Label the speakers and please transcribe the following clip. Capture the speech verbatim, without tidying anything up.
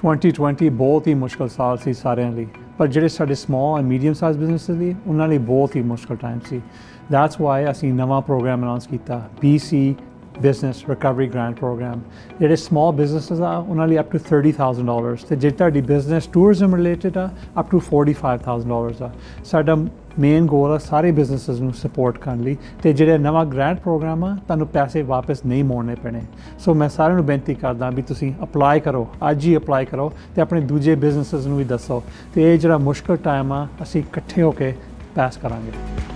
Speaker 1: Twenty twenty बहुत ही मुश्किल साल सी सारिਆਂ ਲਈ ਪਰ ਜਿਹੜੇ ਸਾਡੇ small and medium sized businesses ਲਈ ਉਹਨਾਂ ਲਈ ਬਹੁਤ ਹੀ ਮੁਸ਼ਕਿਲ ਟਾਈਮ ਸੀ। That's why ਅਸੀਂ ਨਵਾਂ ਪ੍ਰੋਗਰਾਮ ਅਨਾਉਂਸ ਕੀਤਾ B C Business Recovery Grant Program। ਜਿਹੜੇ small businesses ਆ ਉਹਨਾਂ ਲਈ up to thirty thousand dollars ਤੇ ਜੇ ਤੁਹਾਡੀ business tourism related ਆ up to forty-five thousand dollars ਆ। ਸਾਡਾ ਮੇਨ ਗੋਲ ਆ ਸਾਰੇ ਬਿਜ਼ਨੈਸਿਸ ਨੂੰ ਸਪੋਰਟ ਕਰਨ ਲਈ ਤੇ ਜਿਹੜੇ ਨਵਾਂ ਗ੍ਰਾਂਟ ਪ੍ਰੋਗਰਾਮ ਆ ਤੁਹਾਨੂੰ ਪੈਸੇ ਵਾਪਸ ਨਹੀਂ ਮੋੜਨੇ ਪੈਣੇ। ਸੋ ਮੈਂ ਸਾਰਿਆਂ ਨੂੰ ਬੇਨਤੀ ਕਰਦਾ ਵੀ ਤੁਸੀਂ ਅਪਲਾਈ ਕਰੋ, ਅੱਜ ਹੀ ਅਪਲਾਈ ਕਰੋ ਤੇ ਆਪਣੇ ਦੂਜੇ ਬਿਜ਼ਨੈਸਿਸ ਨੂੰ ਵੀ ਦੱਸੋ ਤੇ ਇਹ ਜਿਹੜਾ ਮੁਸ਼ਕਲ ਟਾਈਮ ਆ ਅਸੀਂ ਇਕੱਠੇ ਹੋ ਕੇ ਪਾਸ ਕਰਾਂਗੇ।